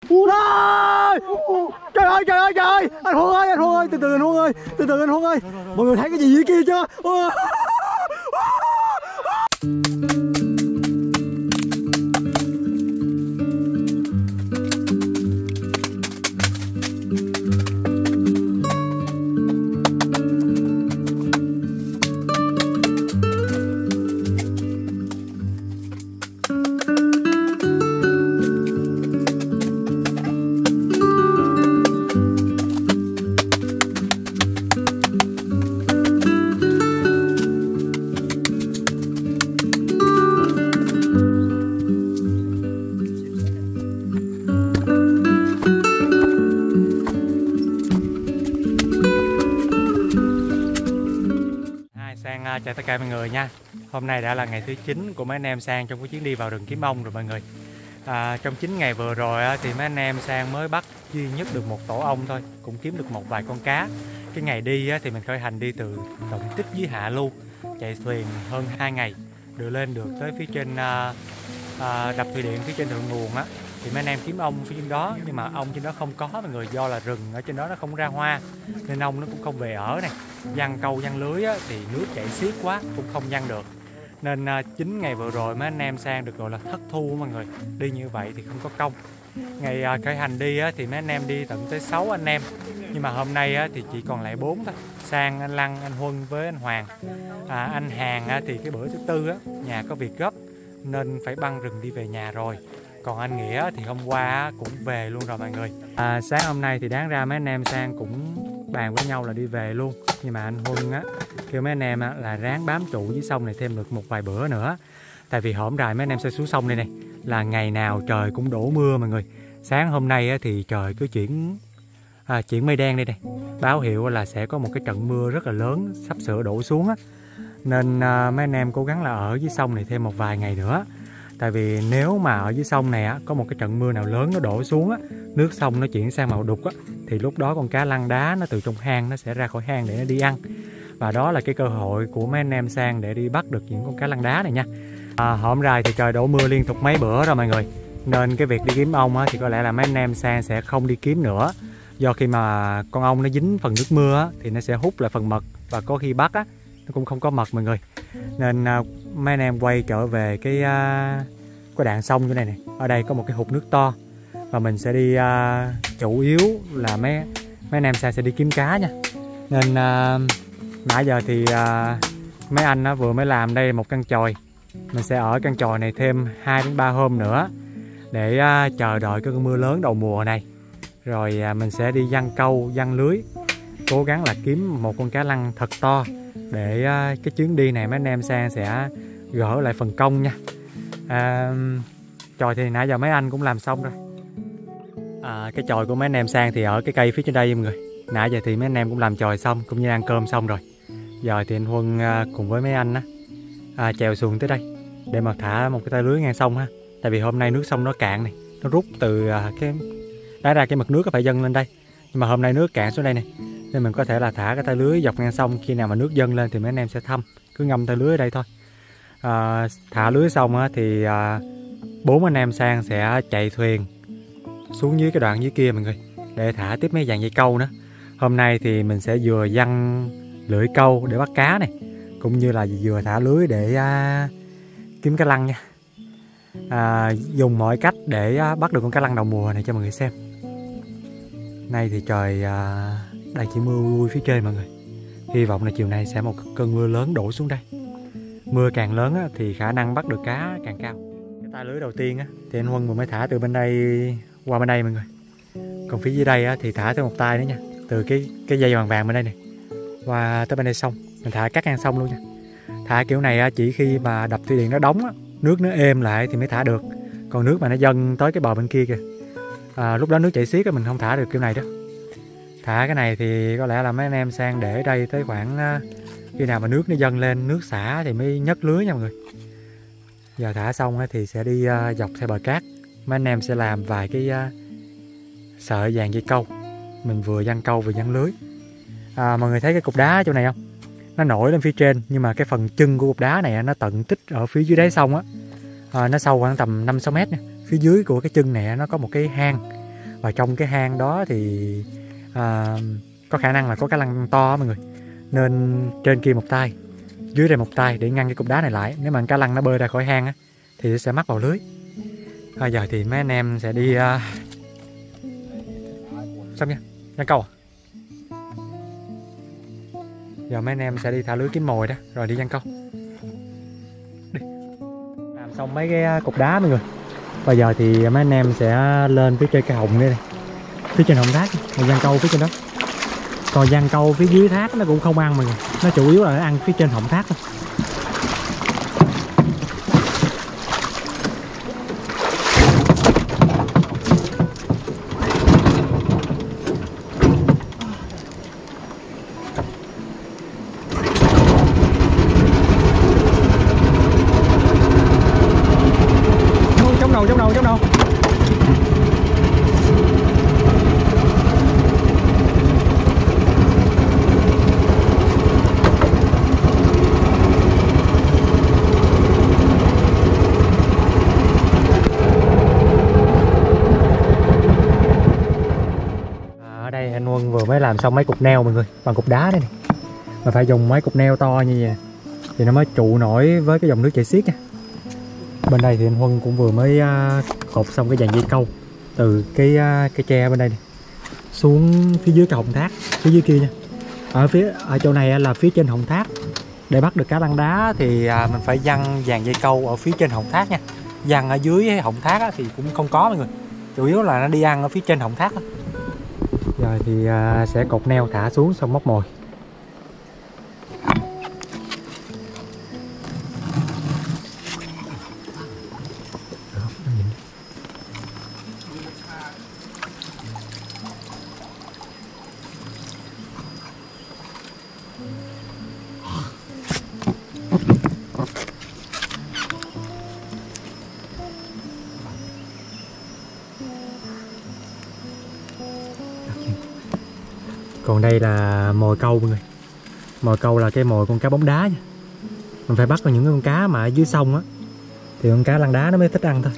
Ui, trời ơi, trời ơi, trời ơi, anh Huân ơi, anh Huân ơi, từ từ anh Huân ơi, từ từ anh Huân ơi. Mọi người thấy cái gì dưới kia chưa? Chào tất cả mọi người nha. Hôm nay đã là ngày thứ 9 của mấy anh em Sang trong cái chuyến đi vào rừng kiếm ong rồi mọi người. Trong 9 ngày vừa rồi thì mấy anh em Sang mới bắt duy nhất được một tổ ong thôi, cũng kiếm được một vài con cá. Cái ngày đi thì mình khởi hành đi từ Động Tích dưới Hạ Lưu, chạy thuyền hơn 2 ngày, đưa lên được tới phía trên đập thủy điện phía trên thượng nguồn á. Thì mấy anh em kiếm ong phía trên đó, nhưng mà ong trên đó không có mọi người, do là rừng ở trên đó nó không ra hoa nên ong nó cũng không về ở này. Giăng câu giăng lưới á, thì nước chảy xiết quá cũng không giăng được, nên 9 ngày vừa rồi mấy anh em Sang được gọi là thất thu mọi người. Đi như vậy thì không có công. Ngày khởi hành đi á, thì mấy anh em đi tận tới 6 anh em, nhưng mà hôm nay á, thì chỉ còn lại 4 thôi. Sang, anh Lăng, anh Huân với anh Hoàng. Anh Hàng á, thì cái bữa thứ tư á, nhà có việc gấp nên phải băng rừng đi về nhà rồi. Còn anh Nghĩa thì hôm qua cũng về luôn rồi mọi người. Sáng hôm nay thì đáng ra mấy anh em Sang cũng bàn với nhau là đi về luôn, nhưng mà anh Huân á kêu mấy anh em là ráng bám trụ dưới sông này thêm được một vài bữa nữa. Tại vì hổm rày mấy anh em sẽ xuống sông đây này là ngày nào trời cũng đổ mưa mọi người. Sáng hôm nay á, thì trời cứ chuyển mây đen đây này, báo hiệu là sẽ có một cái trận mưa rất là lớn sắp sửa đổ xuống á. Nên mấy anh em cố gắng là ở dưới sông này thêm một vài ngày nữa. Tại vì nếu mà ở dưới sông này á, có một cái trận mưa nào lớn nó đổ xuống á, nước sông nó chuyển sang màu đục á, thì lúc đó con cá lăng đá nó từ trong hang nó sẽ ra khỏi hang để nó đi ăn. Và đó là cái cơ hội của mấy anh em Sang để đi bắt được những con cá lăng đá này nha. Hổm rày thì trời đổ mưa liên tục mấy bữa rồi mọi người, nên cái việc đi kiếm ong á, thì có lẽ là mấy anh em Sang sẽ không đi kiếm nữa. Do khi mà con ong nó dính phần nước mưa á, thì nó sẽ hút lại phần mật, và có khi bắt á, nó cũng không có mật mọi người. Nên mấy anh em quay trở về cái đoạn sông như này này. Ở đây có một cái hụt nước to, và mình sẽ đi chủ yếu là mấy anh em sẽ đi kiếm cá nha. Nên nãy giờ thì mấy anh vừa mới làm đây một căn chòi. Mình sẽ ở căn chòi này thêm 2 đến 3 hôm nữa để chờ đợi cái cơn mưa lớn đầu mùa này. Rồi mình sẽ đi giăng câu giăng lưới, cố gắng là kiếm một con cá lăng thật to để cái chuyến đi này mấy anh em Sang sẽ gỡ lại phần công nha. Chòi thì nãy giờ mấy anh cũng làm xong rồi. Cái chòi của mấy anh em Sang thì ở cái cây phía trên đây mọi người. Nãy giờ thì mấy anh em cũng làm chòi xong cũng như ăn cơm xong rồi. Giờ thì anh Huân cùng với mấy anh chèo xuồng tới đây để mà thả một cái tay lưới ngang sông ha. Tại vì hôm nay nước sông nó cạn này, nó rút từ cái đá ra, cái mực nước nó phải dâng lên đây. Nhưng mà hôm nay nước cạn xuống đây này, nên mình có thể là thả cái tay lưới dọc ngang sông. Khi nào mà nước dâng lên thì mấy anh em sẽ thăm, cứ ngâm tay lưới ở đây thôi. Thả lưới xong thì 4 anh em Sang sẽ chạy thuyền xuống dưới cái đoạn dưới kia mọi người, để thả tiếp mấy dàn dây câu nữa. Hôm nay thì mình sẽ vừa giăng lưỡi câu để bắt cá này, cũng như là vừa thả lưới để kiếm cá lăng nha. Dùng mọi cách để bắt được con cá lăng đầu mùa này cho mọi người xem. Nay thì trời đây chỉ mưa ui phía trên mọi người. Hy vọng là chiều nay sẽ một cơn mưa lớn đổ xuống đây. Mưa càng lớn thì khả năng bắt được cá càng cao. Cái tay lưới đầu tiên thì anh Huân vừa mới thả từ bên đây qua bên đây mọi người. Còn phía dưới đây thì thả tới một tay nữa nha. Từ cái dây vàng vàng bên đây này qua tới bên đây xong, mình thả cắt ngang sông luôn nha. Thả kiểu này chỉ khi mà đập thủy điện nó đóng nước nó êm lại thì mới thả được. Còn nước mà nó dâng tới cái bờ bên kia kìa, lúc đó nước chảy xiết mình không thả được kiểu này đó. Thả cái này thì có lẽ là mấy anh em Sang để đây tới khoảng khi nào mà nước nó dâng lên, nước xả thì mới nhấc lưới nha mọi người. Giờ thả xong thì sẽ đi dọc theo bờ cát. Mấy anh em sẽ làm vài cái sợi vàng dây câu, mình vừa giăng câu vừa giăng lưới. Mọi người thấy cái cục đá chỗ này không? Nó nổi lên phía trên, nhưng mà cái phần chân của cục đá này nó tận tích ở phía dưới đáy sông nó sâu khoảng tầm 5-6 mét nha. Phía dưới của cái chân này nó có một cái hang. Và trong cái hang đó thì có khả năng là có cá lăng to mọi người, nên trên kia một tay, dưới đây một tay để ngăn cái cục đá này lại. Nếu mà cá lăng nó bơi ra khỏi hang á thì nó sẽ mắc vào lưới. Bây giờ thì mấy anh em sẽ đi xong nha, giăng câu à? Giờ mấy anh em sẽ đi thả lưới kiếm mồi đó, rồi đi giăng câu. Đi. Làm xong mấy cái cục đá mọi người. Bây giờ thì mấy anh em sẽ lên phía trên cái hồng đây này, phía trên hồng thác, rồi giăng câu phía trên đó. Còn giăng câu phía dưới thác nó cũng không ăn mọi người, nó chủ yếu là nó ăn phía trên hồng thác thôi. Trong đầu ở đây anh Huân vừa mới làm xong mấy cục neo mọi người, bằng cục đá đây này. Mà phải dùng mấy cục neo to như vậy thì nó mới trụ nổi với cái dòng nước chảy xiết nha. Bên đây thì anh Huân cũng vừa mới cột xong cái dàn dây câu từ cái tre bên đây này xuống phía dưới cái họng thác phía dưới kia nha. Ở chỗ này là phía trên họng thác. Để bắt được cá lăng đá thì mình phải giăng dàn dây câu ở phía trên họng thác nha. Giăng ở dưới họng thác thì cũng không có mọi người, chủ yếu là nó đi ăn ở phía trên họng thác thôi. Rồi thì sẽ cột neo thả xuống xong móc mồi. Còn đây là mồi câu mọi người. Mồi câu là cái mồi con cá bóng đá nha. Mình phải bắt vào những con cá mà ở dưới sông á thì con cá lăng đá nó mới thích ăn thôi.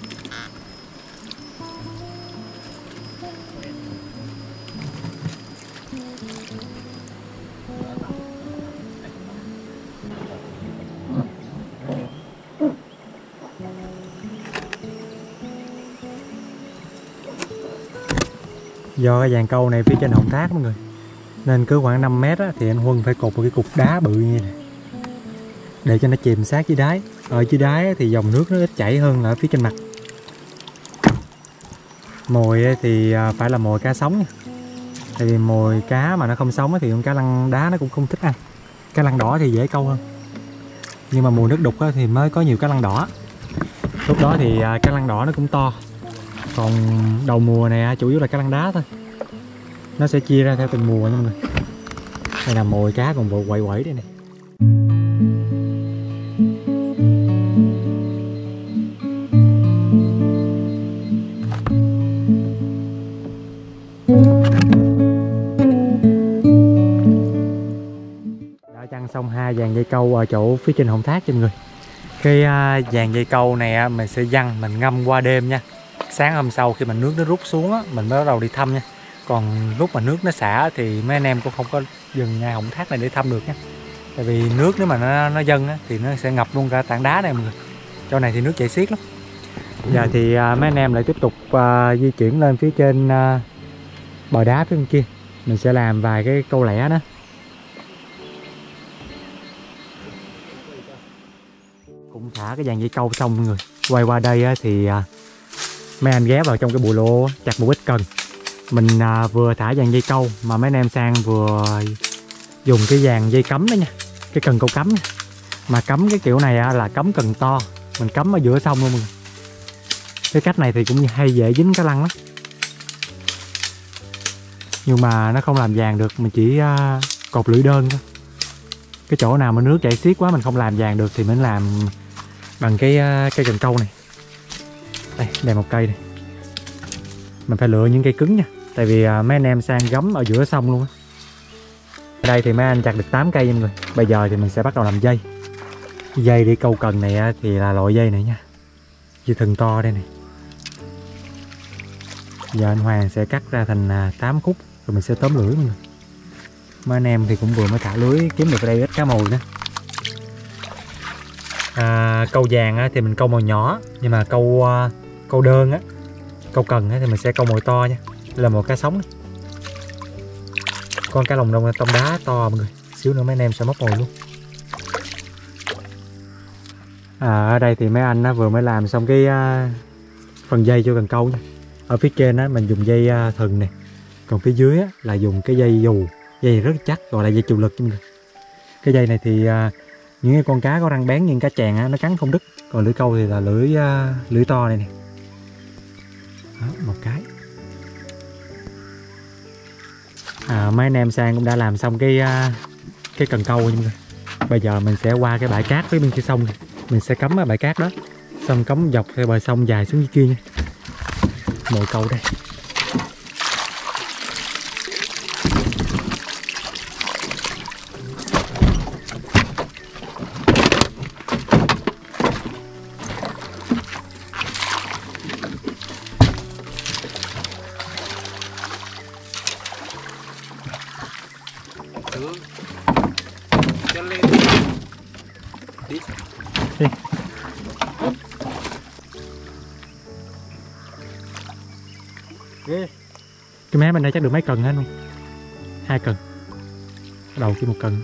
Do cái dàn câu này phía trên họng thác mọi người, nên cứ khoảng 5 mét á, thì anh Huân phải cột một cái cục đá bự như này để cho nó chìm sát dưới đáy. Ở dưới đáy thì dòng nước nó ít chảy hơn là ở phía trên mặt. Mồi thì phải là mồi cá sống nha. Tại vì mồi cá mà nó không sống thì con cá lăng đá nó cũng không thích ăn. Cá lăng đỏ thì dễ câu hơn, nhưng mà mùa nước đục thì mới có nhiều cá lăng đỏ. Lúc đó thì cá lăng đỏ nó cũng to. Còn đầu mùa này chủ yếu là cá lăng đá thôi. Nó sẽ chia ra theo từng mùa nha mọi người. Đây là mồi cá còn bộ quậy quậy đây này. Đã chăn xong 2 dàn dây câu ở chỗ phía trên họng thác cho mọi người. Cái dàn dây câu này mình sẽ giăng, mình ngâm qua đêm nha. Sáng hôm sau khi mà nước nó rút xuống á, mình mới bắt đầu đi thăm nha. Còn lúc mà nước nó xả thì mấy anh em cũng không có dừng ngay họng thác này để thăm được nha. Tại vì nước nếu mà nó dâng á, thì nó sẽ ngập luôn cả tảng đá này mọi người. Chỗ này thì nước chảy xiết lắm. Giờ thì mấy anh em lại tiếp tục di chuyển lên phía trên bờ đá phía bên kia. Mình sẽ làm vài cái câu lẻ đó. Cũng thả cái dàn dây câu xong mọi người. Quay qua đây thì mấy anh ghé vào trong cái bù lô chặt một ít cần. Mình vừa thả dàn dây câu mà mấy anh em sang vừa dùng cái dàn dây cấm đó nha, cái cần câu cấm nha. Mà cấm cái kiểu này là cấm cần to, mình cấm ở giữa sông luôn mọi người. Cái cách này thì cũng hay dễ dính cá lăng lắm, nhưng mà nó không làm vàng được, mình chỉ cột lưỡi đơn thôi. Cái chỗ nào mà nước chảy xiết quá mình không làm vàng được thì mình làm bằng cái cây cần câu này. Đây một cây này, mình phải lựa những cây cứng nha, tại vì mấy anh em sang gắm ở giữa sông luôn á. Ở đây thì mấy anh chặt được 8 cây nha mọi người. Bây giờ thì mình sẽ bắt đầu làm dây. Dây để câu cần này thì là loại dây này nha, dây thừng to đây này. Giờ anh Hoàng sẽ cắt ra thành 8 khúc rồi mình sẽ tóm lưới mọi người. Mấy anh em thì cũng vừa mới thả lưới kiếm được ở đây ít cá mồi nữa. Câu vàng á, thì mình câu mồi nhỏ, nhưng mà câu đơn á, câu cần á, thì mình sẽ câu mồi to nha. Đây là một cá sống. Con cá lồng đông tông đá to mọi người. Xíu nữa mấy anh em sẽ móc mồi luôn. Ở đây thì mấy anh á, vừa mới làm xong cái phần dây cho cần câu nha. Ở phía trên á, mình dùng dây thừng này, còn phía dưới á, là dùng cái dây dù. Dây rất chắc, gọi là dây chịu lực cho mọi người. Cái dây này thì những cái con cá có răng bén như cá chèn á, nó cắn không đứt. Còn lưỡi câu thì là lưỡi to này nè. Đó, một cái. Mấy anh em sang cũng đã làm xong cái cần câu nha mọi người. Bây giờ mình sẽ qua cái bãi cát phía bên kia sông này. Mình sẽ cắm ở bãi cát đó, xong cắm dọc theo bờ sông dài xuống dưới kia nha. Mồi câu đây. Đi. Cái mé bên đây chắc được mấy cần hết luôn. 2 cần. Đầu chỉ 1 cần.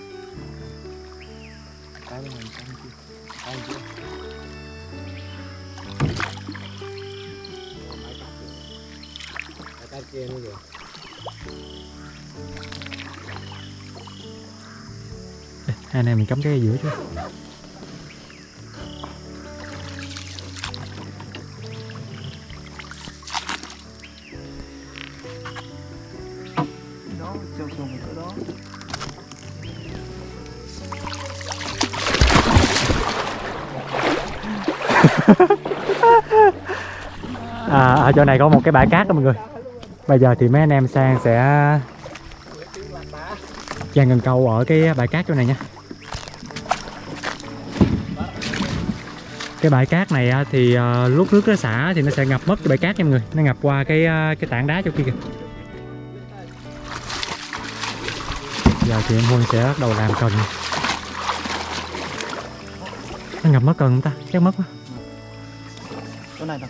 Đây, hai anh em mình cắm cái giữa chứ. Ở chỗ này có một cái bãi cát đó mọi người. Bây giờ thì mấy anh em sang sẽ chan cần câu ở cái bãi cát chỗ này nha. Cái bãi cát này thì lúc nước nó xả thì nó sẽ ngập mất cái bãi cát nha mọi người. Nó ngập qua cái tảng đá chỗ kia kìa. Giờ thì em Huân sẽ bắt đầu làm cần. Nó ngập mất cần không ta? Chắc mất quá. Cái này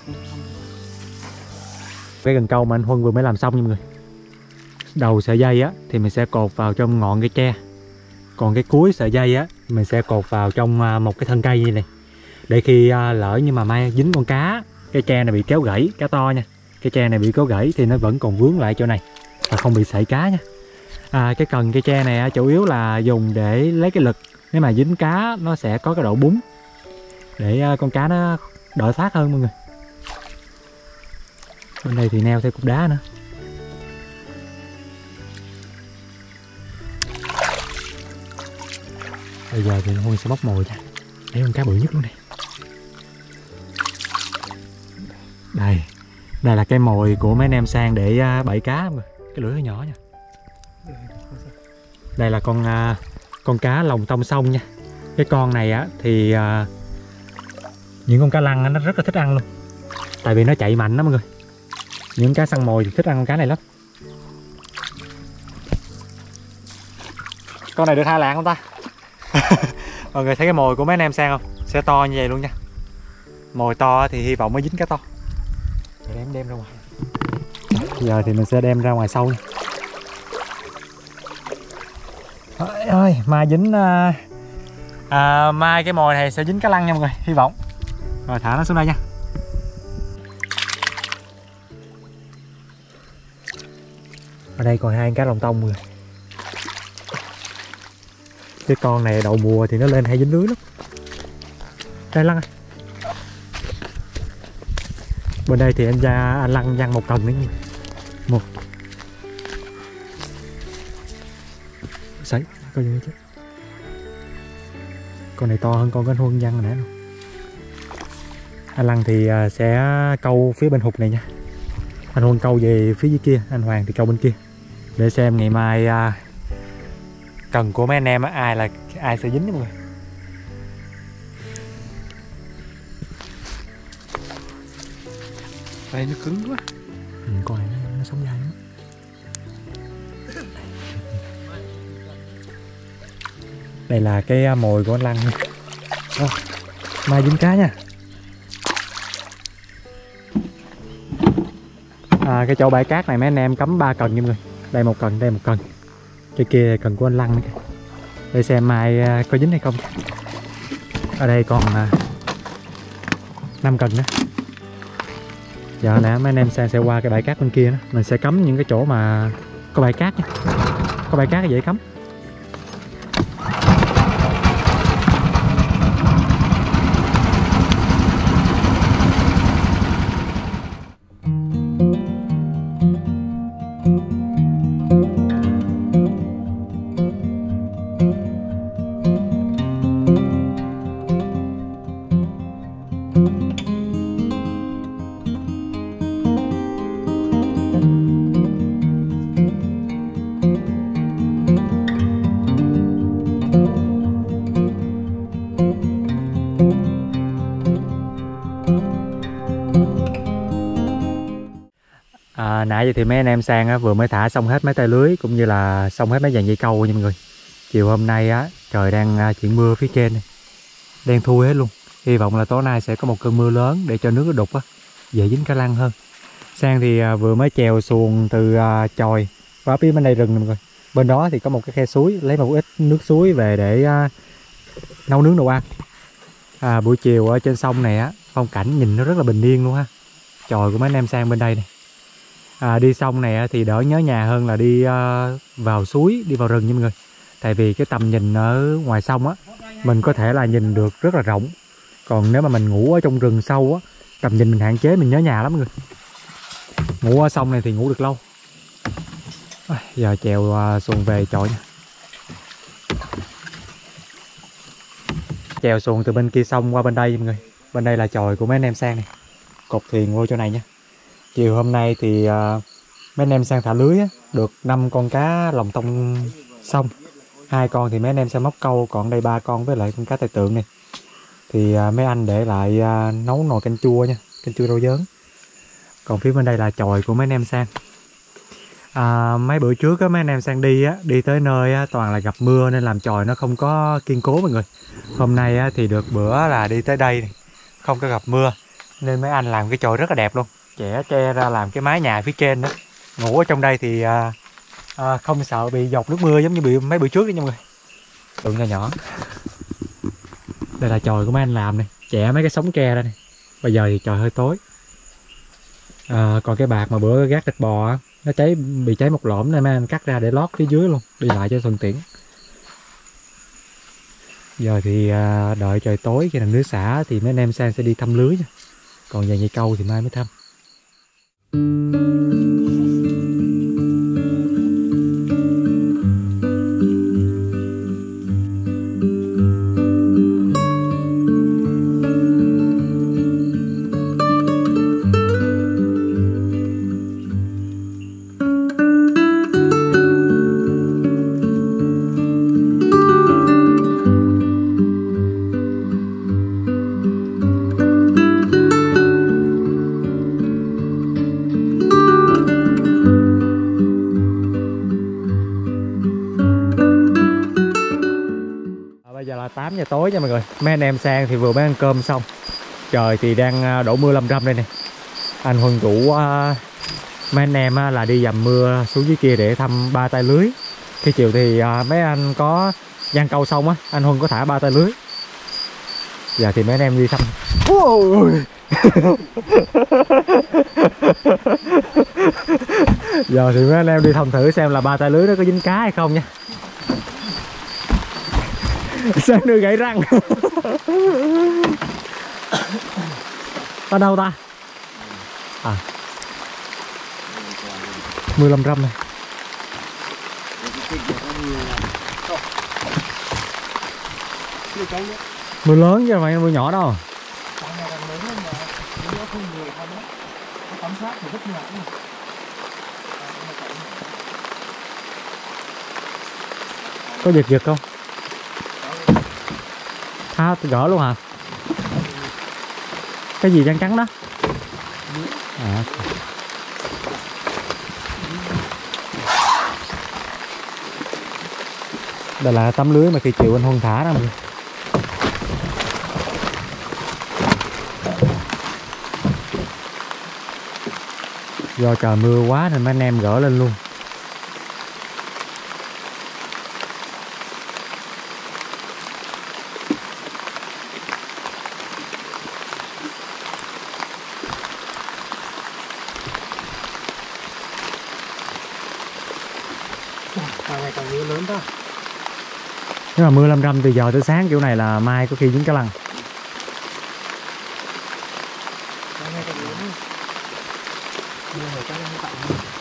cái cần câu mà anh Huân vừa mới làm xong nha mọi người. Đầu sợi dây á thì mình sẽ cột vào trong ngọn cây tre. Còn cái cuối sợi dây á mình sẽ cột vào trong một cái thân cây như này. Để khi lỡ như mà mai dính con cá, cái tre này bị kéo gãy, cá to nha. Cái tre này bị kéo gãy thì nó vẫn còn vướng lại chỗ này và không bị sảy cá nha. Cái cần cây tre này chủ yếu là dùng để lấy cái lực. Nếu mà dính cá nó sẽ có cái độ búng để con cá nó đỡ thoát hơn mọi người. Bên đây thì neo theo cục đá nữa. Bây giờ thì Huân sẽ bóc mồi nha. Để con cá bự nhất luôn này. Đây là cái mồi của mấy anh em sang để bẫy cá mọi người. Cái lưỡi hơi nhỏ nha. Đây là con cá lồng tông sông nha. Cái con này á thì những con cá lăng nó rất là thích ăn luôn. Tại vì nó chạy mạnh đó mọi người. Những cá săn mồi thì thích ăn con cá này lắm. Con này được 2 lạng không ta? Mọi người thấy cái mồi của mấy anh em sang không? Sẽ to như vậy luôn nha. Mồi to thì hy vọng mới dính cá to. Để em đem ra ngoài. Giờ thì mình sẽ đem ra ngoài sâu nha. Ơi, mai dính mai cái mồi này sẽ dính cá lăng nha mọi người, hy vọng. Rồi thả nó xuống đây nha. Ở đây còn 2 cá lồng tông mọi người. Cái con này đầu mùa thì nó lên hay dính lưới lắm. Đây Lăng ơi. Bên đây thì anh Lăng văng 1 cần nữa nha. 1. Sấy, coi như chứ. Con này to hơn con cái Huân văng hồi nãy luôn. Anh Lăng thì sẽ câu phía bên hụt này nha. Anh Huân câu về phía dưới kia, anh Hoàng thì câu bên kia. Để xem ngày mai cần của mấy anh em ai sẽ dính đó mọi người. Đây nó cứng quá. Con này nó sống dai lắm. Đây là cái mồi của anh Lăng. Mai dính cá nha. Cái chỗ bãi cát này mấy anh em cấm 3 cần nha mọi người. Đây 1 cần, đây 1 cần. Cái kia cần của anh Lăng nữa kìa. Để xem mai có dính hay không. Ở đây còn 5 cần nữa. Giờ nè mấy anh em sẽ qua cái bãi cát bên kia đó. Mình sẽ cấm những cái chỗ mà có bãi cát nha. Có bãi cát dễ cấm. Nãy giờ thì mấy anh em sang vừa mới thả xong hết mấy tay lưới cũng như là xong hết mấy dàn dây câu nha mọi người. Chiều hôm nay trời đang chuyển mưa phía trên này, đen thui hết luôn. Hy vọng là tối nay sẽ có một cơn mưa lớn để cho nước nó đục dễ dính cá lăng hơn. Sang thì vừa mới chèo xuồng từ chòi qua phía bên đây rừng này mọi người. Bên đó thì có một cái khe suối, lấy một ít nước suối về để nấu nướng đồ ăn. Buổi chiều ở trên sông này phong cảnh nhìn nó rất là bình yên luôn ha. Chòi của mấy anh em sang bên đây này. Đi sông này thì đỡ nhớ nhà hơn là đi vào suối, đi vào rừng nha mọi người. Tại vì cái tầm nhìn ở ngoài sông mình có thể là nhìn được rất là rộng. Còn nếu mà mình ngủ ở trong rừng sâu tầm nhìn mình hạn chế, mình nhớ nhà lắm mọi người. Ngủ ở sông này thì ngủ được lâu. Giờ chèo xuồng về chọi nha. Chèo xuồng từ bên kia sông qua bên đây mọi người. Bên đây là chòi của mấy anh em sang này. Cột thuyền vô chỗ này nha. Chiều hôm nay thì mấy anh em sang thả lưới được 5 con cá lồng tông sông. 2 con thì mấy anh em sẽ móc câu, còn đây 3 con với lại con cá tai tượng này. Thì mấy anh để lại nấu nồi canh chua nha, canh chua rau dớn. Còn phía bên đây là chòi của mấy anh em sang. Mấy bữa trước mấy anh em sang đi tới nơi toàn là gặp mưa nên làm chòi nó không có kiên cố mọi người. Hôm nay thì được bữa là đi tới đây này, không có gặp mưa nên mấy anh làm cái chòi rất là đẹp luôn. Che ra làm cái mái nhà phía trên đó. Ngủ ở trong đây thì không sợ bị dột nước mưa giống như bị mấy bữa trước đó nha mọi người. Tượng nhỏ nhỏ. Đây là chòi của mấy anh làm này, chẻ mấy cái sống tre ra này. Bây giờ thì trời hơi tối. Còn cái bạc mà bữa gác thịt bò nó bị cháy một lỏm nên mấy anh cắt ra để lót phía dưới luôn, đi lại cho thuận tiện. Giờ thì đợi trời tối khi nào nước xả thì mấy anh em sang sẽ đi thăm lưới nha. Còn dàn dây câu thì mai mới thăm. Bây giờ là 8 giờ tối nha mọi người. Mấy anh em sang thì vừa mới ăn cơm xong. Trời thì đang đổ mưa lâm râm đây nè. Anh Huân rủ mấy anh em là đi dầm mưa xuống dưới kia để thăm 3 tay lưới. Khi chiều thì mấy anh có giăng câu xong anh Huân có thả 3 tay lưới. Giờ thì mấy anh em đi thăm. Giờ thì mấy anh em đi thăm thử xem là 3 tay lưới nó có dính cá hay không nha. Sao đưa gãy răng. Ở đâu ta? Mưa lâm râm này. Mưa lớn chứ không phải mưa nhỏ đâu. Có giật giật không? Gỡ luôn hả? Cái gì trắng trắng đó? Đây là tấm lưới mà khi chiều anh Huân thả đó mọi người. Do trời mưa quá nên mấy anh em gỡ lên luôn. Càng ngày càng mưa lớn đó. Nếu mà mưa lâm râm từ giờ tới sáng kiểu này là mai có khi dính cá lăng. Càng ngày càng lớn. Mưa này chắc không tặng.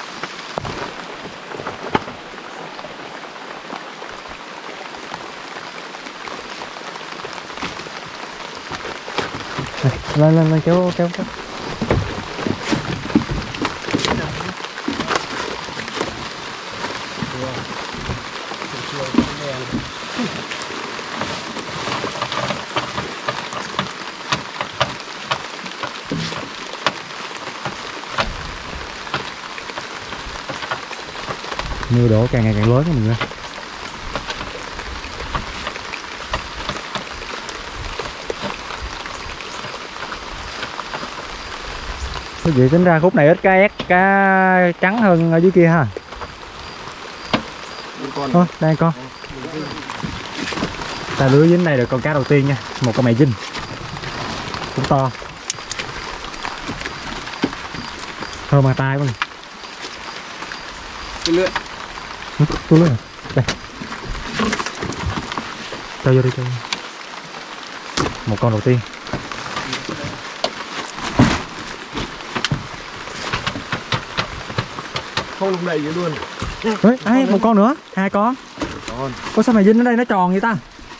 Lên kéo. Mưa đổ càng ngày càng lớn mọi người. Cái gì tính ra khúc này ít cá trắng hơn ở dưới kia ha. Thôi, đây con. Ta lưới dính này được con cá đầu tiên nha, một con mẹ dinh. Cũng to. Hơn bàn tay luôn. Cái lưỡi. Tôi lưỡi. Đây. Cho vô đi cho. Một con đầu tiên. Không lúc này vậy luôn. Ê, ai, một con nữa, hai con. Ủa sao mày dinh ở đây nó tròn vậy ta?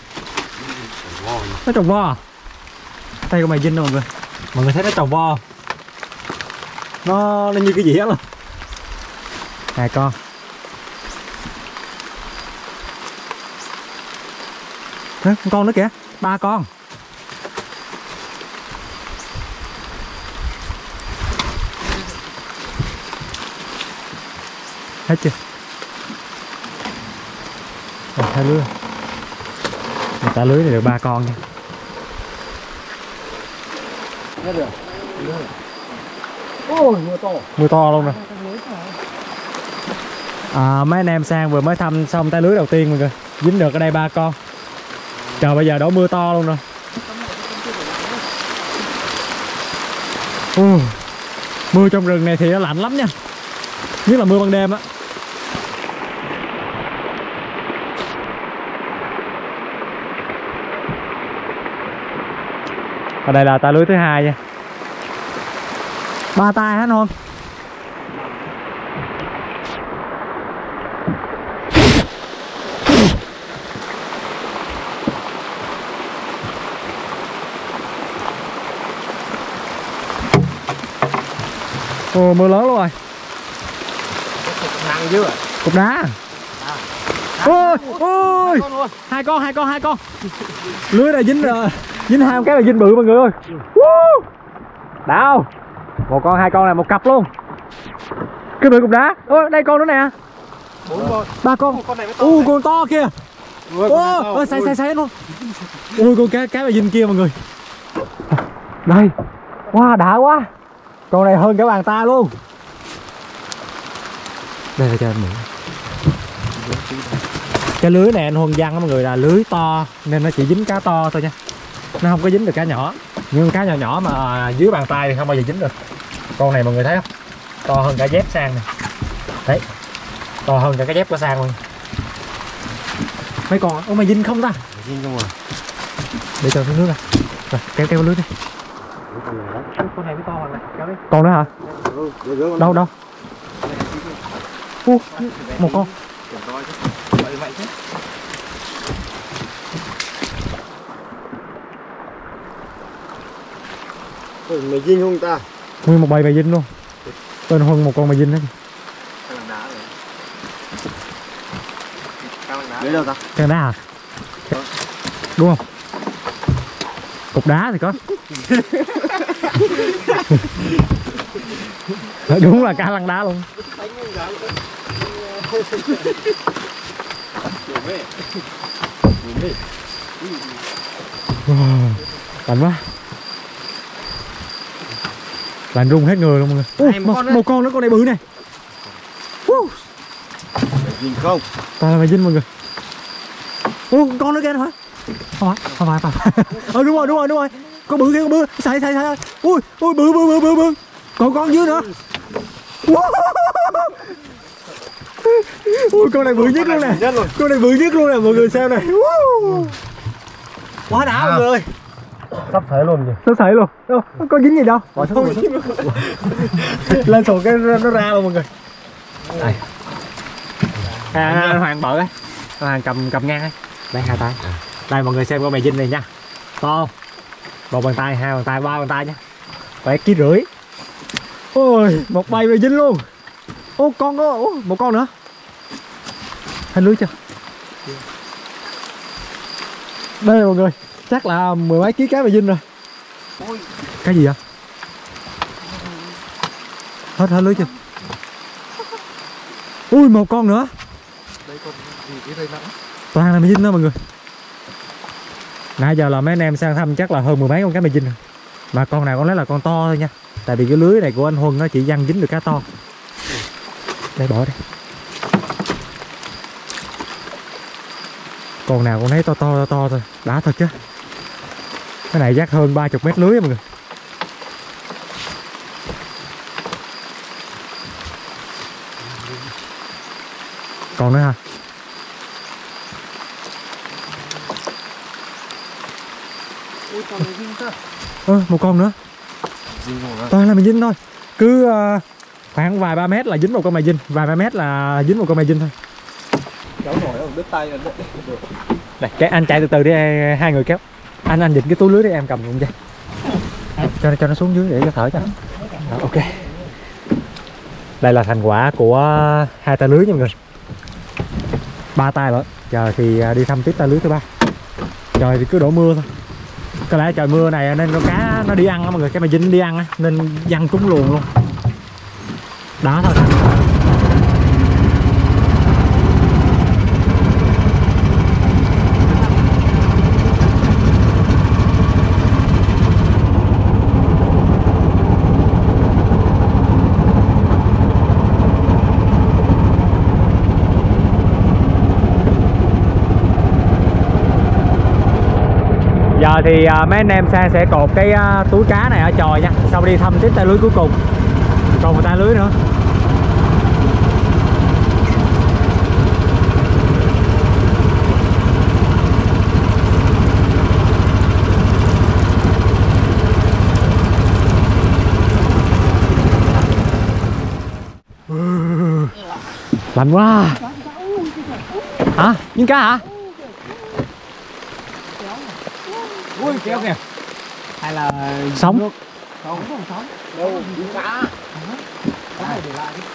Nó tròn vo à? Tay của mày dinh đâu mọi người. Mọi người thấy nó tròn vo. Nó như cái gì hết luôn. Hai con. Ê, con nữa kìa, ba con. Hết chưa? Rồi, hai lưới. Người ta lưới này được 3 con nha. Hết rồi. Ôi, mưa to. Mưa to luôn rồi. Mấy anh em sang vừa mới thăm xong tay lưới đầu tiên mọi người. Dính được ở đây 3 con. Trời bây giờ đổ mưa to luôn rồi. Mưa trong rừng này thì nó lạnh lắm nha. Nhất là mưa ban đêm á. Ở đây là tay lưới thứ hai nha. 3 tay hả không? Ồ, mưa lớn luôn rồi. Nặng chưa? Cục đá. Ôi, ôi. Hai con. Lưới này dính hai con cá là dính bự mọi người ơi. Đau. Một con, hai con này một cặp luôn. Cái bự cục đá. Ôi, đây con nữa nè. 4 con. 3 con. Con này mới to. Con to kìa. Ôi, say luôn. Ui, con cá là dính kia mọi người. Đây. Wow, đã quá. Con này hơn cả bàn tay luôn. Đây là cho anh mượn. Cái lưới này anh Huân dăng đó mọi người, là lưới to nên nó chỉ dính cá to thôi nha. Nó không có dính được cá nhỏ. Nhưng cá nhỏ mà dưới bàn tay thì không bao giờ dính được. Con này mọi người thấy không? To hơn cả dép sang nè. Đấy. To hơn cả cái dép của sang luôn. Mấy con, ôi mày dính không ta? Dính không rồi. Để cho xuống nước ra. Rồi, kéo lưới đi. Con này mới to hơn này, kéo đi. Con nữa hả? Đâu? Một con. Vậy chứ. Mày dính không ta? Nguyên một bầy mày dính luôn. Tên Huân một con mày dính đó. Đấy đâu ta? Cái đá à? Đúng không? Cục đá thì có. Đúng là cá lăng đá luôn. Wow, lạnh quá, lạnh run hết người luôn mọi người. Một con nữa, con này bự này. Nhìn không? Toàn là mày dinh mọi người. Con nữa kìa hả? Không phải. Đúng rồi. Con bự kia, con bự. Xài. Ui, bự. Còn con dưới nữa. Ui, con này bự nhất luôn nè. Con này bự nhất luôn nè mọi người, xem này. Quá đã mọi người ơi. Sắp thấy luôn kìa. Sắp xảy luôn. Không có dính gì đâu. Lên sổ cái nó ra luôn mọi người. Đây. Hoàng bự ấy. Hoàng cầm ngang ấy. Đây 2 tay. Đây mọi người xem con mày dinh này nha. To không? 1 bàn tay, 2 bàn tay, 3 bàn tay nha. 7,5 kg. Ôi, một bầy mày dinh luôn. Con có một con nữa. Hết lưới chưa? Đây mọi người, chắc là 10 mấy ký cá mày dinh rồi. Cái gì vậy? Hết lưới chưa? Ui, một con nữa. Đây con gì cái đây nặng. Toàn là mày dinh đó mọi người. Nãy giờ là mấy anh em sang thăm chắc là hơn 10 mấy con cá mày dinh rồi. Mà con nào con lấy là con to thôi nha. Tại vì cái lưới này của anh Huân nó chỉ văng dính được cá to. Đây bỏ đây. Con nào con thấy to thôi, đã thật chứ. Cái này chắc hơn 30 mét lưới mọi người. Còn nữa hả? Một con nữa. Toàn là mày dinh thôi. Cứ khoảng vài 3 mét là dính một con mày dinh, vài 3 mét là dính một con mày dinh thôi. Kéo nổi không? Đứt tay rồi đấy. Này, cái anh chạy từ từ đi, 2 người kéo. Anh dịch cái túi lưới để em cầm luôn cho nó xuống dưới để cho thở cho. Đó, ok. Đây là thành quả của 2 tay lưới nha mọi người. 3 tay rồi. Giờ thì đi thăm tiếp tay lưới thứ 3. Trời thì cứ đổ mưa thôi. Có lẽ trời mưa này nên con cá nó đi ăn á mọi người, cái mày dinh đi ăn á nên văng trúng luồng luôn. Đó thôi. Giờ thì mấy anh em sang sẽ cột cái túi cá này ở chòi nha. Sau đi thăm tiếp tay lưới cuối cùng. Còn một tay lưới nữa. Lạnh quá. Hả? Những cá hả? Ui, kéo kìa. Hay là Sống. Không sống. Đâu, cá. Cái này để lại đi.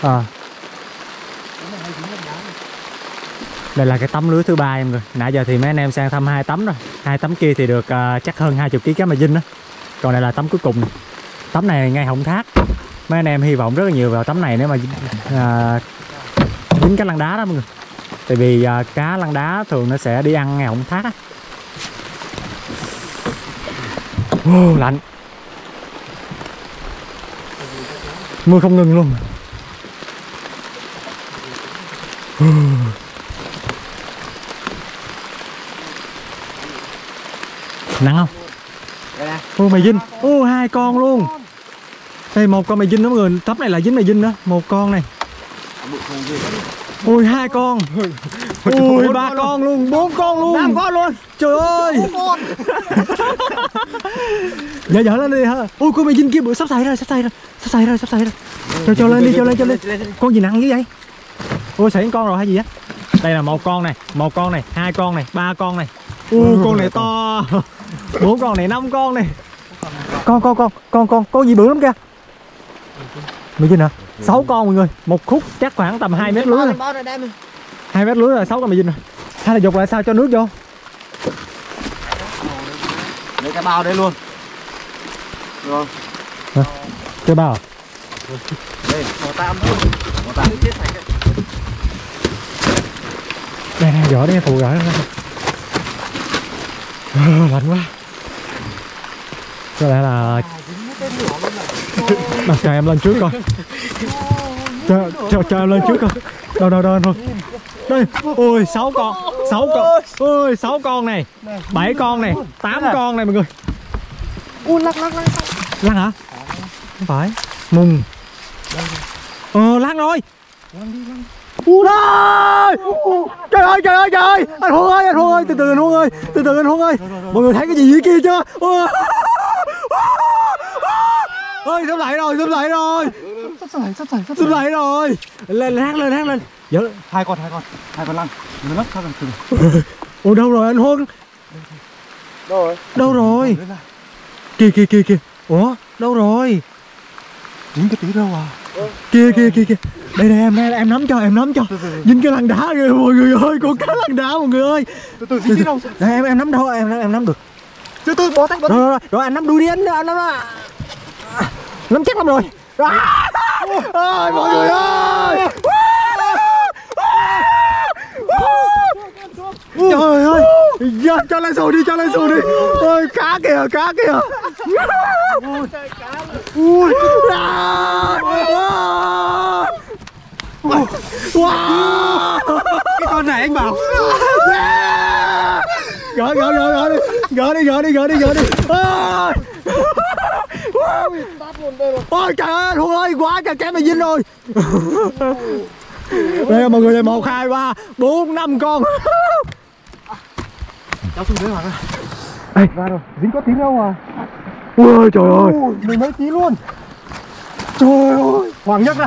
Đây là cái tấm lưới thứ 3 em rồi. Nãy giờ thì mấy anh em sang thăm 2 tấm rồi. 2 tấm kia thì được chắc hơn 20 kg cá mày dinh đó. Còn đây là tấm cuối cùng này. Tấm này ngay họng thác. Mấy anh em hy vọng rất là nhiều vào tấm này nếu mà dính cá lăng đá đó mọi người. Tại vì cá lăng đá thường nó sẽ đi ăn ngay họng thác á. Lạnh. Mưa không ngừng luôn. Nặng không? Mày dinh. 2 con luôn. Đây 1 con mày dinh đó mọi người. Tấm này là dính mày dinh đó. 1 con này. 2 con. 3 con luôn. 4 con luôn. 5 con luôn. Trời ơi. 4 con. Dở lên đi hả? Con mày dinh kia bữa sắp xảy rồi. Cho lên đi. Con gì nặng như vậy? Xảy con rồi hay gì á? Đây là 1 con này, 1 con này, 2 con này, 3 con này. Con này to. 4 con này, 5 con này. Con gì bự lắm kìa. Mày dinh hả? 6 con mọi người. Một khúc chắc khoảng tầm 2 mét lưới rồi. 2 mét lưới rồi, 6 con mày dinh rồi. Hay là dục lại sao cho nước vô? Lấy cái bao đây luôn. Rồi. Cái bao. Đây, màu tam thôi. Màu tam chết sạch đấy. Đây. Gỡ đi phụ gỡ ra. Lạnh quá. Có lẽ là cho em lên trước coi. Cho em lên trước coi. Đâu thôi. Đây, ôi 6 con. Ôi 6 con này. 7 con này, 8 con này mọi người. Ui lắc. Lăn hả? Không phải. Mùng. Lăn rồi. Ui trời ơi. Anh Huân ơi, từ từ anh Huân ơi. Mọi người thấy cái gì dưới kia chưa? Ơi sắp lại rồi. Sắp lại rồi. Lên hát lên. Dỡ Hai con lăn. Nó lắc sao từ. Ủa đâu rồi anh Huân? Đâu rồi? Kìa. Ủa đâu rồi? Dính cái tí đâu à? Kìa. Đây em nắm cho. Dính cái lăn đá kìa mọi người ơi, con cá lăn đá mọi người ơi. Từ dính cái đâu? Đây em nắm đâu, em nắm được. Từ bó tay. Rồi anh nắm đuôi đi anh nắm đó. Nắm chắc lắm rồi. Ôi mọi người ơi. Trời ơi. Cho lên xuồng đi. Ôi cá kìa. Ui. Wow. Cái con này anh bảo. Gỡ đi. Ôi trời ơi Huân ơi, quá trời cá mè dinh rồi. Đây mọi người, 1, 2, 3, 4, 5 con. Cháu xuống dưới Hoàng ơi. Ra rồi, dính có tí đâu à? Ui trời ơi, mười mấy tí luôn. trời ơi. Hoàng nhấc ra.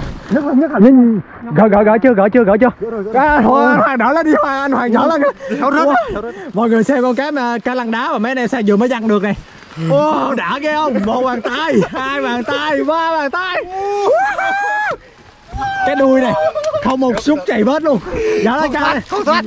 Gỡ chưa? Hoàng đỡ lên đi, Hoàng đỡ lên. Mọi người xem con cá lăn đá mà mấy anh em sang vừa mới dăng được này. Đã ghê không? 1 bàn tay, 2 bàn tay, 3 bàn tay. Cái đuôi này không một xúc chày bớt luôn. Dạ lên ca. Không thoát.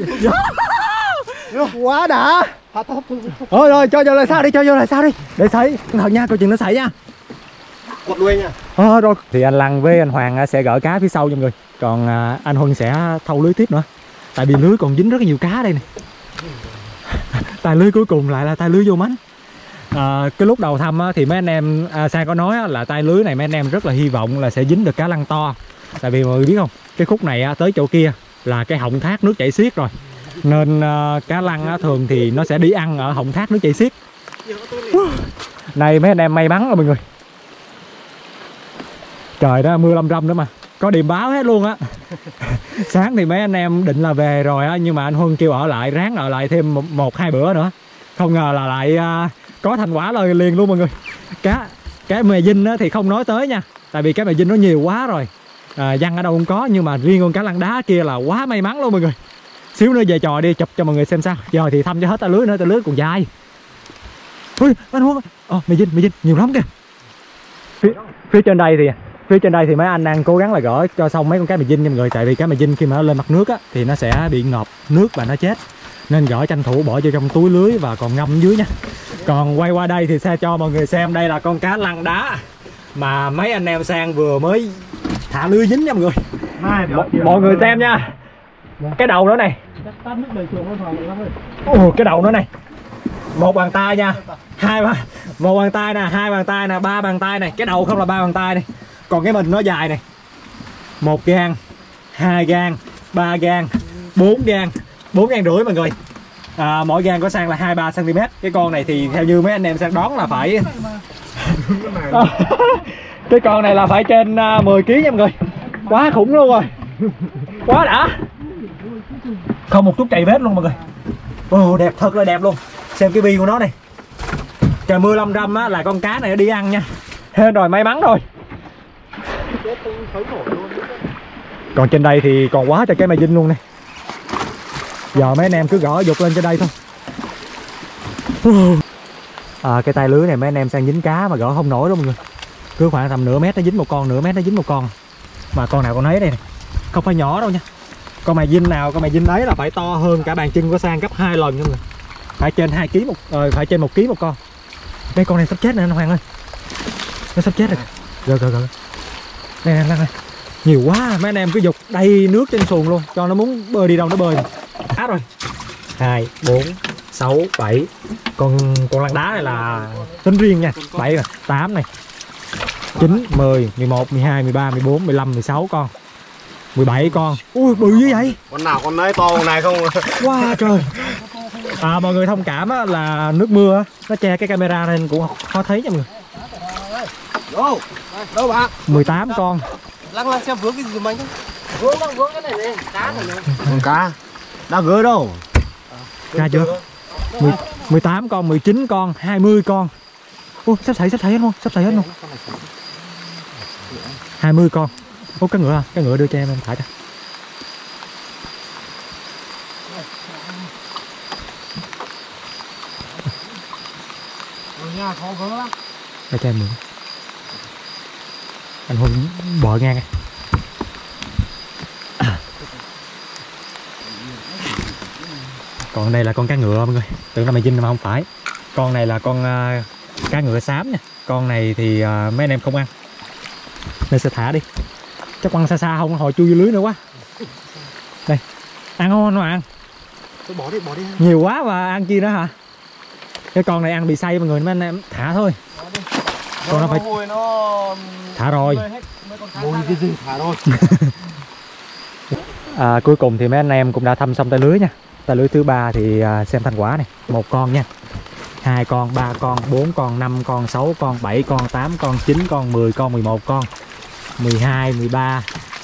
Quá đã. Rồi cho vô lại sao đi. Để sấy. Cẩn thận nha, coi chừng nó sảy nha. Quật đuôi nha. Rồi. Thì anh Lăng với anh Hoàng sẽ gỡ cá phía sau cho mọi người. Còn anh Huân sẽ thâu lưới tiếp nữa. Tại vì lưới còn dính rất là nhiều cá đây nè. Tài lưới cuối cùng lại là tay lưới vô mánh. Cái lúc đầu thăm thì mấy anh em Sang có nói là tay lưới này mấy anh em rất là hy vọng là sẽ dính được cá lăng to. Tại vì mọi người biết không, cái khúc này tới chỗ kia là cái họng thác nước chảy xiết rồi, nên cá lăng thường thì nó sẽ đi ăn ở họng thác nước chảy xiết. Này mấy anh em may mắn rồi mọi người. Trời đó, mưa lâm râm nữa mà có điềm báo hết luôn á. Sáng thì mấy anh em định là về rồi á, nhưng mà anh Huân kêu ở lại, ráng ở lại thêm 1-2 bữa nữa. Không ngờ là lại có thành quả lời liền luôn mọi người. Cái mè dinh thì không nói tới nha, tại vì cái mè dinh nó nhiều quá rồi, văng ở đâu không có. Nhưng mà riêng con cá lăng đá kia là quá may mắn luôn mọi người. Xíu nữa về trò đi chụp cho mọi người xem sao. Giờ thì thăm cho hết tay lưới nữa, tay lưới còn dài. Ui anh Huân, mè dinh nhiều lắm kìa. Phía trên đây thì mấy anh đang cố gắng là gỡ cho xong mấy con cá mè dinh nha mọi người. Tại vì cá mè dinh khi mà nó lên mặt nước á thì nó sẽ bị ngợp nước và nó chết, nên gỡ tranh thủ bỏ vô trong túi lưới và còn ngâm dưới nha. Còn quay qua đây thì sẽ cho mọi người xem, đây là con cá lăng đá mà mấy anh em Sang vừa mới thả lưới dính nha mọi người. Mọi người xem nha, cái đầu nó này. Cái đầu nó này, 1 bàn tay nha, 1 bàn tay nè, 2 bàn tay nè, 3 bàn tay này. Cái đầu không là 3 bàn tay này, còn cái mình nó dài này, 1 gang, 2 gang, 3 gang, 4 gang, 4 gang rưỡi mọi người. Mỗi gang có Sang là 2-3 cm. Cái con này thì theo như mấy anh em Sang đoán là phải cái con này là phải trên 10 kg nha mọi người. Quá khủng luôn rồi, quá đã, không một chút chày vết luôn mọi người. Đẹp thật là đẹp luôn. Xem cái bi của nó này, trời mưa lâm râm á là con cá này nó đi ăn nha. Hên rồi, may mắn rồi. Còn trên đây thì còn quá trời cái mè dinh luôn này. Giờ mấy anh em cứ gõ dục lên trên đây thôi. Cái tay lưới này mấy anh em Sang dính cá mà gõ không nổi đâu mọi người. Cứ khoảng tầm nửa mét nó dính một con, nửa mét nó dính một con. Mà con nào con nấy đây này, không phải nhỏ đâu nha. Con mè dinh nào con mè dinh đấy là phải to hơn cả bàn chân của Sang gấp 2 lần nha mọi người. Phải trên 2 kg phải trên 1 kg một con. Đây con này sắp chết nè anh Hoàng ơi, nó sắp chết rồi. Rồi. Đây, nhiều quá, mấy anh em cứ dục đầy nước trên xuồng luôn, cho nó muốn bơi đi đâu nó bơi. rồi. 2, 4, 6, 7. Con lăn đá này là tính riêng nha. 7 rồi, 8 này. 9, 10, 11, 12, 13, 14, 15, 16 con. 17 con. Ui bự như vậy. Con nào con nấy to con này không? Wow trời. Mọi người thông cảm á, là nước mưa á, nó che cái camera nên cũng khó thấy nha mọi người. Đâu bạn? 18 con. Lăng xem vướng cái gì mình. Vướng cái này này, cá này. Con cá. Đã gỡ đâu? Ra chưa? 18 con, 19 con, 20 con. Ô, sắp thấy hết luôn, sắp thấy hết luôn. 20 con. Ô, cái ngựa đưa cho em thả cho. Nhà khó vỡ lắm. Để cho em mượn. Anh Hùng bò ngang này. Còn đây là con cá ngựa mọi người. Tưởng là mày Vinh mà không phải. Con này là con cá ngựa xám nha. Con này thì mấy anh em không ăn nên sẽ thả đi. Chắc quăng xa không hồi chui vô lưới nữa quá. Đây. Ăn không anh ăn? Bỏ đi. Nhiều quá và ăn chi nữa hả? Cái con này ăn bị say mọi người nên anh em thả thôi. Con nó phải thả rồi. Môi cái gì thả rồi. Cuối cùng thì mấy anh em cũng đã thăm xong tay lưới nha. Tay lưới thứ 3 thì xem thành quả này. 1 con nha, 2 con, 3 con, 4 con, 5 con, 6 con, 7 con, 8 con, 9 con, 10 con, 11 con, 12, 13,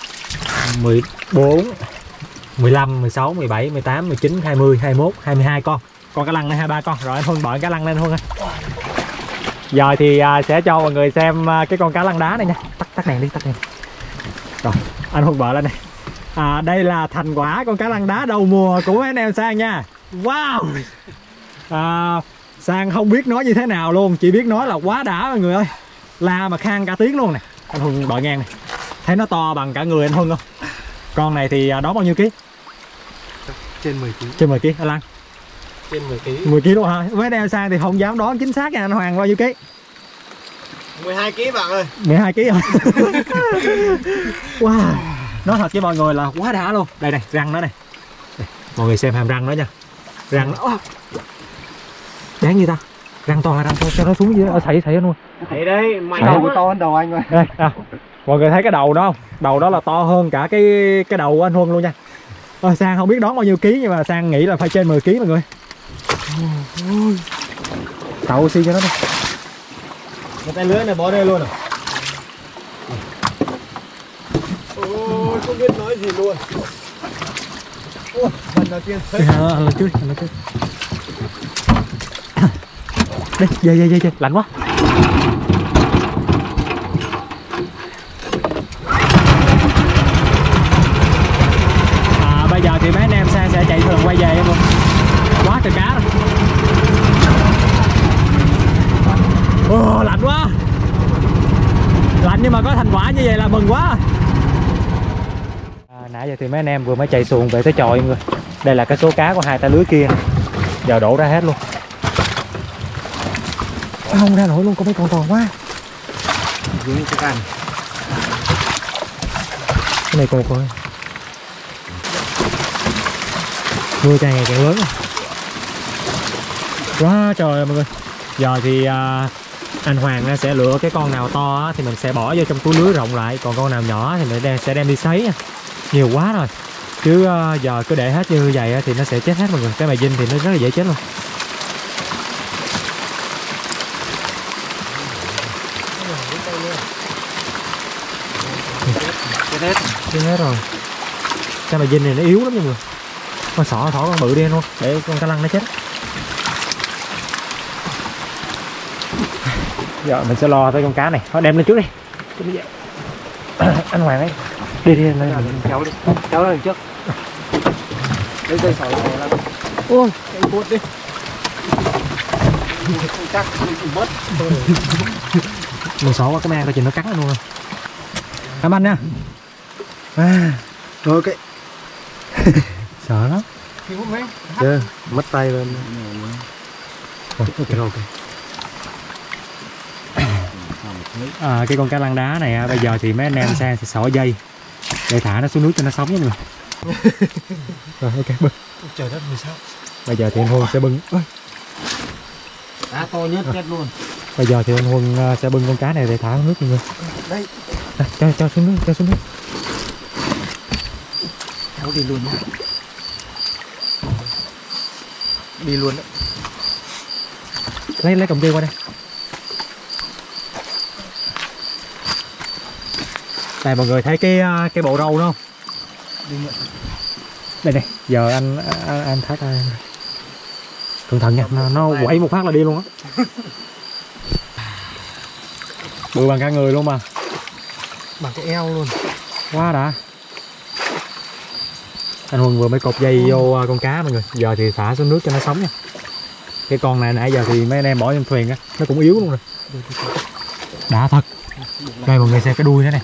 14, 15, 16, 17, 18, 19, 20, 21, 22 con. Còn cá lăng này 23 con. Rồi anh Huân bỏ cá lăng lên Huân ơi. Giờ thì sẽ cho mọi người xem cái con cá lăng đá này nha. Tắt đèn đi, tắt đèn. Rồi, anh Huân bỏ lên này. Đây là thành quả con cá lăng đá đầu mùa của mấy anh em Sang nha. Wow. Sang không biết nói như thế nào luôn, chỉ biết nói là quá đã mọi người ơi. La mà khang cả tiếng luôn nè. Anh Huân đội ngang này. Thấy nó to bằng cả người anh Huân không? Con này thì đó bao nhiêu ký? Trên 10 kg. Trên 10 kg anh Lan. Trên 10 kg. 10 kg luôn hả? Mấy anh em Sang thì không dám đoán chính xác nha anh Hoàng bao nhiêu ký? 12 kg bạn ơi. 12 kg rồi. Wow. Nói thật với mọi người là quá đã luôn. Đây này, răng nó này. Đây, mọi người xem hàm răng nó nha. Răng nó đáng như ta. Răng toàn là răng thôi, cho nó xuống dưới, sảy luôn. Thấy đấy, mày đầu to hơn đầu anh rồi. Đây, mọi người thấy cái đầu đó không? Đầu đó là to hơn cả cái đầu của anh Huân luôn nha. Sang không biết đoán bao nhiêu ký nhưng mà Sang nghĩ là phải trên 10 kg mọi người. Tạo oxy cho nó đi. Cái tay lưới này bỏ đây luôn à? Ôi, không biết nói gì luôn. Ôi, lần đầu tiên thấy. Lần trước. Đi, về, lạnh quá. Bây giờ thì mấy anh em Sang sẽ chạy thường quay về em luôn. Quá trời cá rồi. Lạnh quá. Lạnh nhưng mà có thành quả như vậy là mừng quá. Nãy giờ thì mấy anh em vừa mới chạy xuồng về tới chòi mọi người. Đây là cái số cá của 2 tay lưới kia. Giờ đổ ra hết luôn. Không ra nổi luôn, có mấy con to quá. Cái này còn coi. Mưa càng ngày càng lớn. Quá trời ơi mọi người. Giờ thì anh Hoàng sẽ lựa cái con nào to thì mình sẽ bỏ vô trong túi lưới rộng lại. Còn con nào nhỏ thì mình sẽ đem đi sấy nha. Nhiều quá rồi. Chứ giờ cứ để hết như vậy thì nó sẽ chết hết mọi người. Cái mày Vinh thì nó rất là dễ chết luôn. Chết hết rồi. Cái mày Vinh này nó yếu lắm mọi người. Con sọ thỏ con bự đi luôn để con cá lăng nó chết. Giờ mình sẽ lo tới con cá này. Thôi đem lên trước đi. Anh Hoàng ấy. Đi lên. Kéo đi. Kéo lên trước. Lấy dây sỏi ra. Ôi, cái cuốn đi. Không chắc mình chỉ mất. Mình xỏ qua cái mang coi chừng nó cắn luôn rồi. Cảm ơn nha. Rồi cái. Sợ lắm. Chưa, mất tay lên. Ok. Cái con cá lăng đá này bây giờ thì mấy anh em Sang sẽ xỏ dây để thả nó xuống nước cho nó sống nha mọi người. Rồi ok bưng. Trời đất vì sao? Bây giờ thì anh Huân sẽ bưng. Cá to nhất chết luôn. Bây giờ thì anh Huân sẽ bưng con cá này để thả xuống nước mọi người. Đây. Cho xuống nước, cho xuống nước. Kéo đi luôn nha. Đi luôn đấy. Lấy cọng dây qua đây. Đây mọi người thấy cái bộ râu đó không? Đây giờ anh thắt ra. Cẩn thận nha, nó quẩy một phát là đi luôn á. Bự bằng cả người luôn mà. Bằng cái eo luôn. Quá đã. Anh Huân vừa mới cột dây vô con cá mọi người. Giờ thì thả xuống nước cho nó sống nha. Cái con này nãy giờ thì mấy anh em bỏ trên thuyền á, nó cũng yếu luôn rồi. Đã thật. Đây mọi người xem cái đuôi nó này.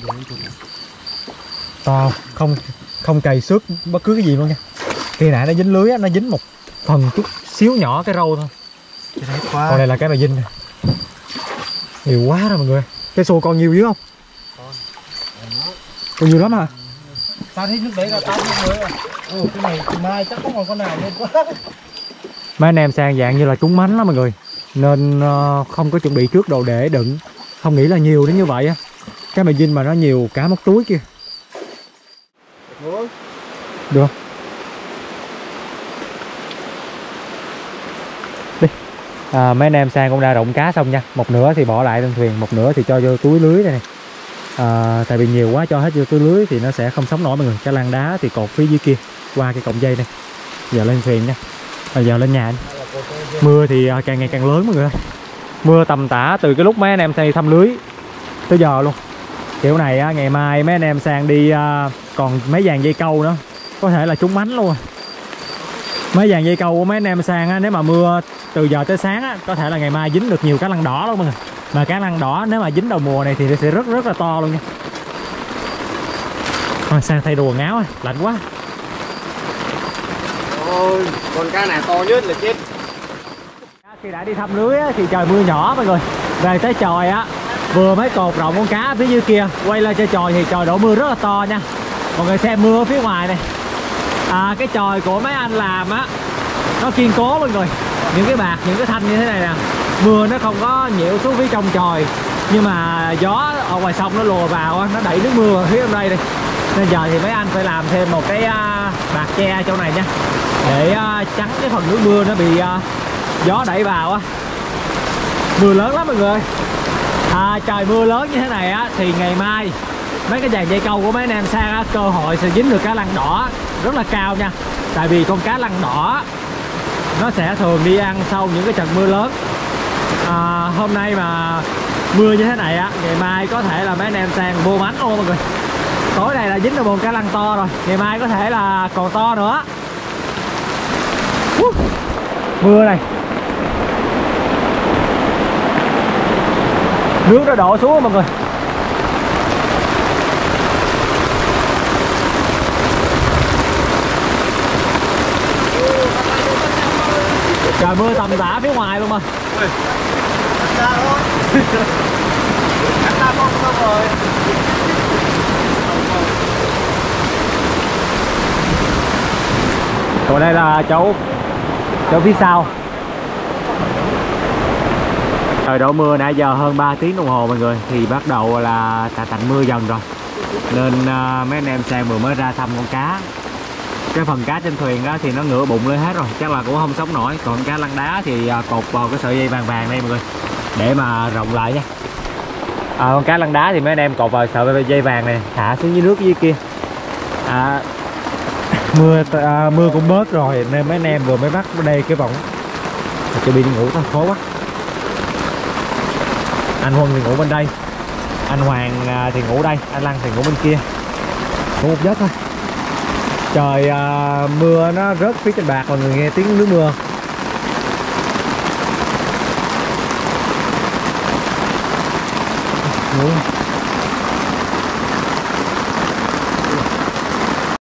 To, không cày xước bất cứ cái gì luôn nha. Khi nãy nó dính lưới á, nó dính một phần chút xíu nhỏ cái râu thôi. Còn đây là cái bà dinh này. Nhiều quá rồi mọi người. Cái xô con nhiều dữ không? Còn nhiều lắm hả? Tao thấy nước đấy là tao thấy mới rồi. Cái này mai chắc không còn con nào luôn quá. Mấy anh em sang dạng như là trúng mánh lắm mọi người. Nên không có chuẩn bị trước đồ để đựng. Không nghĩ là nhiều đến như vậy á. Cái bà dinh mà nó nhiều cả một túi kia. Được không? Đi. Mấy anh em sang cũng đã rộng cá xong nha. Một nửa thì bỏ lại trên thuyền, một nửa thì cho vô túi lưới đây này. Tại vì nhiều quá cho hết vô túi lưới thì nó sẽ không sống nổi mọi người. Cái lăng đá thì cột phía dưới kia qua cái cọng dây này. Giờ lên thuyền nha. Giờ lên nhà. Mưa thì càng ngày càng lớn mọi người ơi. Mưa tầm tã từ cái lúc mấy anh em sang đi thăm lưới tới giờ luôn. Kiểu này á, ngày mai mấy anh em sang đi còn mấy dàn dây câu nữa, có thể là trúng mánh luôn. Mấy dàn dây câu của mấy anh em sang á, nếu mà mưa từ giờ tới sáng á, có thể là ngày mai dính được nhiều cá lăng đỏ luôn mọi người. Mà cá lăng đỏ nếu mà dính đầu mùa này thì nó sẽ rất là to luôn nha. Thôi sang thay đồ quần áo, lạnh quá. Ôi, con cá này to nhất là chết. Khi đã đi thăm lưới á, thì trời mưa nhỏ mọi người. Về tới chòi á, vừa mới cột rộng con cá phía dưới kia, quay lên cho chòi thì trời đổ mưa rất là to nha. Mọi người xem mưa ở phía ngoài này. Cái chòi của mấy anh làm á, nó kiên cố mọi người. Những cái bạc, những cái thanh như thế này nè, mưa nó không có nhiễu xuống phía trong chòi, nhưng mà gió ở ngoài sông nó lùa vào á, nó đẩy nước mưa vào phía trong đây đi. Nên giờ thì mấy anh phải làm thêm một cái bạc che chỗ này nha, để chắn cái phần nước mưa nó bị gió đẩy vào á. Mưa lớn lắm mọi người. Trời mưa lớn như thế này á thì ngày mai mấy cái dàn dây câu của mấy anh em sang á, cơ hội sẽ dính được cá lăng đỏ rất là cao nha. Tại vì con cá lăng đỏ nó sẽ thường đi ăn sau những cái trận mưa lớn. Hôm nay mà mưa như thế này á, ngày mai có thể là mấy anh em sang vô mánh luôn mọi người. Tối nay là dính được một cá lăng to rồi, ngày mai có thể là còn to nữa. Mưa này, nước nó đổ xuống mọi người. Trời mưa tầm tã phía ngoài luôn mà. Ra thôi. Cắt ra không xong rồi. Còn đây là chỗ phía sau. Trời đổ mưa nãy giờ hơn 3 tiếng đồng hồ mọi người, thì bắt đầu là tạnh mưa dần rồi. Nên mấy anh em sang vừa mới ra thăm con cá. Cái phần cá trên thuyền đó thì nó ngửa bụng lên hết rồi, chắc là cũng không sống nổi. Còn cá lăng đá thì cột vào cái sợi dây vàng vàng đây mọi người, để mà rộng lại nha. Con cá lăng đá thì mấy anh em cột vào sợi dây vàng này, thả xuống dưới nước dưới kia. Mưa cũng bớt rồi nên mấy anh em vừa mới bắt ở đây cái vòng. Chuẩn bị đi ngủ thôi, khó quá. Anh Huân thì ngủ bên đây, anh Hoàng thì ngủ đây, anh Lăng thì ngủ bên kia. Ngủ một giấc thôi. Trời mưa nó rớt phía trên bạc, mọi người nghe tiếng nước mưa. Ngủ.